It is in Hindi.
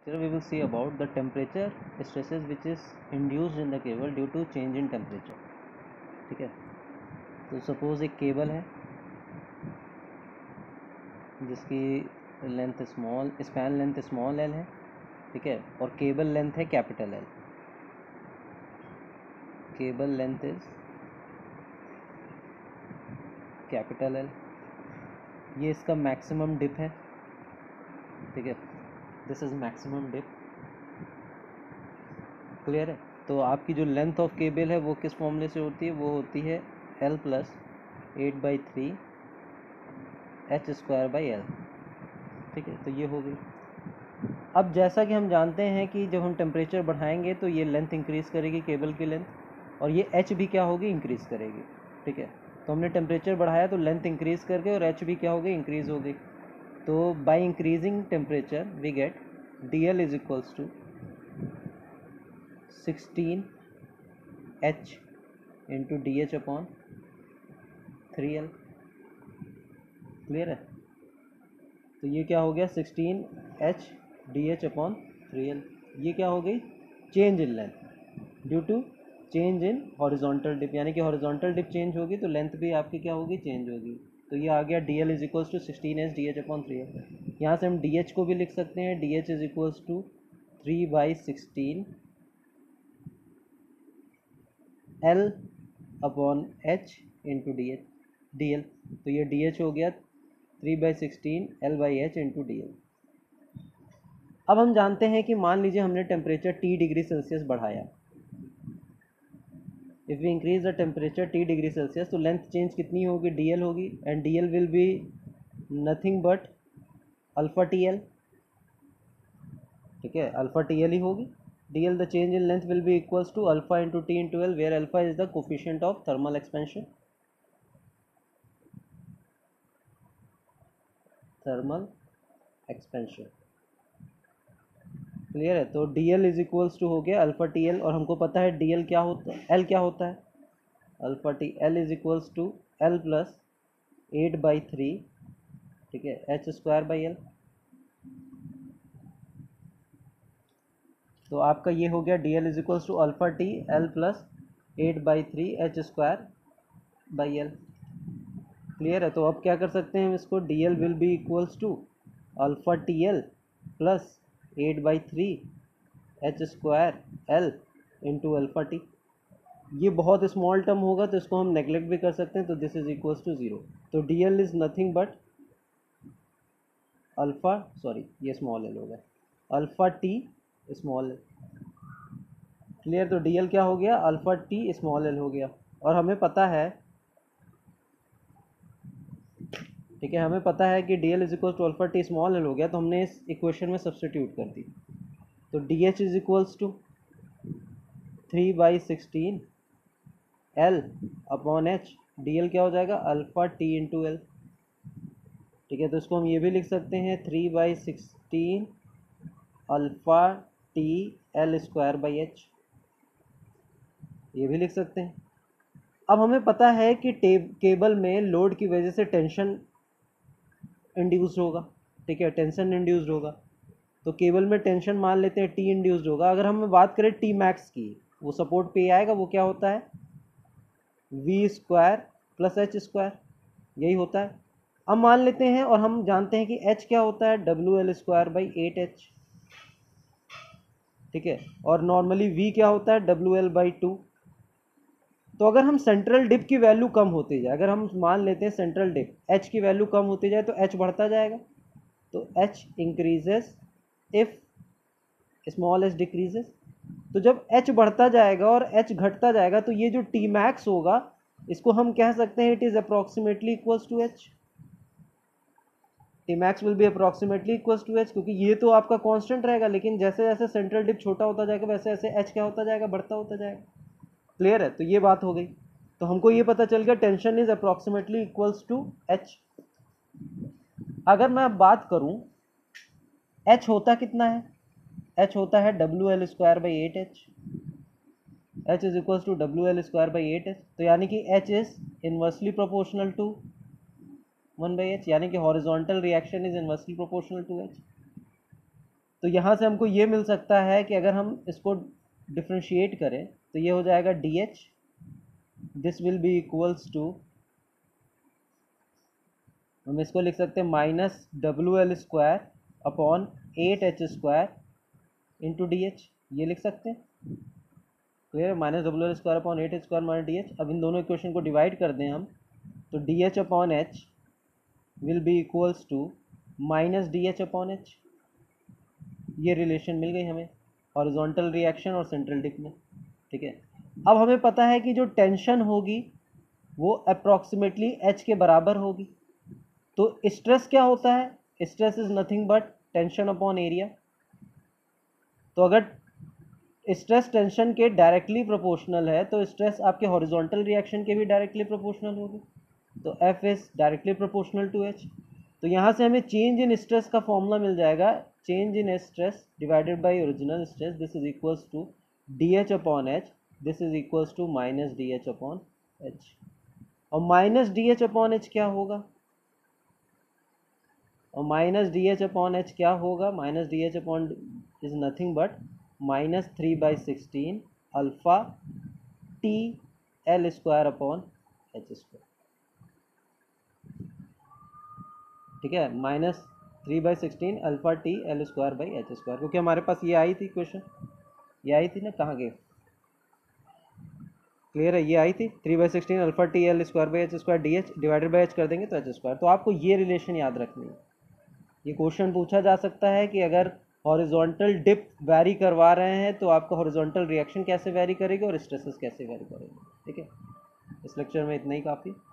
we will see about the temperature stresses which is induced in the cable due to change in temperature. ठीक है, तो सपोज एक केबल है जिसकी length small span length small L है, ठीक है, और केबल लेंथ है capital L. Cable length is capital L. ये इसका मैक्सिमम डिप है, ठीक है, this is maximum dip. Clear है? तो आपकी जो लेंथ ऑफ केबल है वो किस फॉर्मूले से होती है? वो होती है L plus 8/3 H square by L. ठीक है, तो ये हो गई. अब जैसा कि हम जानते हैं कि जब हम टेम्परेचर बढ़ाएंगे तो ये लेंथ इंक्रीज़ करेगी केबल की लेंथ, और ये H भी क्या होगी? इंक्रीज़ करेगी. ठीक है, तो हमने टेम्परेचर बढ़ाया तो लेंथ इंक्रीज़ करके और H भी क्या हो गई? इंक्रीज़ हो गई. तो by increasing temperature we get DL is equals to 16H into DH upon 3L. Clear है? तो ये क्या हो गया? 16H DH upon 3L. ये क्या हो गई? Change in length due to change in horizontal dip, यानी कि हॉरिजॉन्टल डिप चेंज होगी तो लेंथ भी आपकी क्या होगी? चेंज होगी. तो ये आ गया DL is equals to 16H DH upon 3L. यहाँ से हम DH को भी लिख सकते हैं. DH is equals to 3/16 L upon H into DL. तो ये DH हो गया 3/16 L/H इंटू DL. अब हम जानते हैं कि मान लीजिए हमने टेम्परेचर T डिग्री सेल्सियस बढ़ाया. If we increase the temperature T degree celsius तो लेंथ चेंज कितनी होगी? DL होगी, and DL will be nothing but alpha TL. ठीक है, अल्फा TL ही होगी. DL the change in length will be equals to alpha into T into L, where alpha is the coefficient of thermal expansion. Thermal expansion. Clear है? तो DL इज इक्वल्स टू हो गया अल्फा TL, और हमको पता है DL क्या होता है, L क्या होता है? Alpha T. L is equals to L plus 8/3, ठीक है, H स्क्वायर बाई एल. तो आपका ये हो गया DL is equals to alpha T L plus 8/3 H square by L. Clear है? तो अब क्या कर सकते हैं हम इसको? DL will be equals to alpha TL plus 8/3 H square L into alpha T. ये बहुत स्मॉल टर्म होगा तो इसको हम नेग्लेक्ट भी कर सकते हैं, तो दिस इज इक्वल्स टू 0. तो DL is nothing but alpha, sorry ये स्मॉल एल होगा, alpha T small L. Clear? तो DL क्या हो गया? अल्फा T स्मॉल एल हो गया. और हमें पता है, ठीक है, हमें पता है कि DL is equals to alpha T small L हो गया, तो हमने इस इक्वेशन में सब्स्टिट्यूट कर दी. तो DH is equals to 3/16 L upon H. DL क्या हो जाएगा? Alpha T into L. ठीक है, तो इसको हम ये भी लिख सकते हैं 3/16 alpha T L square by H. ये भी लिख सकते हैं. अब हमें पता है कि केबल में लोड की वजह से टेंशन इंड्यूस्ड होगा. ठीक है, टेंशन इंड्यूस्ड होगा, तो केबल में टेंशन मान लेते हैं T इंड्यूस्ड होगा. अगर हम बात करें T मैक्स की, वो सपोर्ट पे आएगा, वो क्या होता है? V square plus H square, यही होता है. अब मान लेते हैं, और हम जानते हैं कि H क्या होता है? WL square by 8H. ठीक है, और नॉर्मली V क्या होता है? WL by 2. तो अगर हम सेंट्रल डिप की वैल्यू कम होती जाए, अगर हम मान लेते हैं सेंट्रल डिप H की वैल्यू कम होती जाए तो H बढ़ता जाएगा. तो H increases if small h decreases. तो जब H बढ़ता जाएगा और H घटता जाएगा तो ये जो T मैक्स होगा इसको हम कह सकते हैं it is approximately equals to H. T max will be approximately equals to H, क्योंकि ये तो आपका कांस्टेंट रहेगा, लेकिन जैसे जैसे सेंट्रल डिप छोटा होता जाएगा वैसे वैसे H क्या होता जाएगा? बढ़ता होता जाएगा. क्लियर है? तो ये बात हो गई. तो हमको ये पता चल गया tension is approximately equals to H. अगर मैं अब बात करूं H होता कितना है? H होता है WL square by 8H. H is equals to WL square by 8H. तो यानी कि H is inversely proportional to 1/H, यानी कि horizontal reaction is inversely proportional to H. तो यहाँ से हमको ये मिल सकता है कि अगर हम इसको डिफ्रेंशिएट करें तो ये हो जाएगा D H, this will be equals to, हम इसको लिख सकते हैं minus W L square upon 8h² into D H, ये लिख सकते हैं। Clear, minus W L square upon 8h² minus D H. अब इन दोनों इक्वेशन को डिवाइड कर दें हम, तो D H upon H will be equals to minus D H upon H. ये रिलेशन मिल गई हमें हॉरिजॉन्टल रिएक्शन और सेंट्रल डिप में। ठीक है, अब हमें पता है कि जो टेंशन होगी वो अप्रॉक्सीमेटली एच के बराबर होगी। तो स्ट्रेस क्या होता है? Stress is nothing but tension upon area. तो अगर स्ट्रेस टेंशन के डायरेक्टली प्रोपोर्शनल है तो स्ट्रेस आपके हॉरिजॉन्टल रिएक्शन के भी डायरेक्टली प्रोपोर्शनल होगी। तो F is directly proportional to H. तो यहाँ से हमें चेंज इन स्ट्रेस का फॉर्मूला मिल जाएगा, change in stress divided by original stress, this is equals to D H upon H, this is equals to minus D H upon H. और minus D H upon H क्या होगा? और minus D H upon H क्या होगा? Minus D H upon is nothing but -3/16 alpha T L square upon H square. ठीक है, -3/16 alpha T L square by H square, क्योंकि हमारे पास ये आई थी क्वेश्चन, ये आई थी ना, कहाँ गए? क्लियर है, ये आई थी 3/16 alpha T L square by H square D H, divided by H कर देंगे तो एच स्क्वायर। तो आपको ये रिलेशन याद रखनी है। ये क्वेश्चन पूछा जा सकता है कि अगर हॉरिजॉन्टल डिप वैरी करवा रहे हैं तो आपका हॉरिजॉन्टल रिएक्शन कैसे वैरी करेगी और स्ट्रेसेस कैसे वैरी करेगी। ठीक है, इस लेक्चर में इतना ही काफ़ी।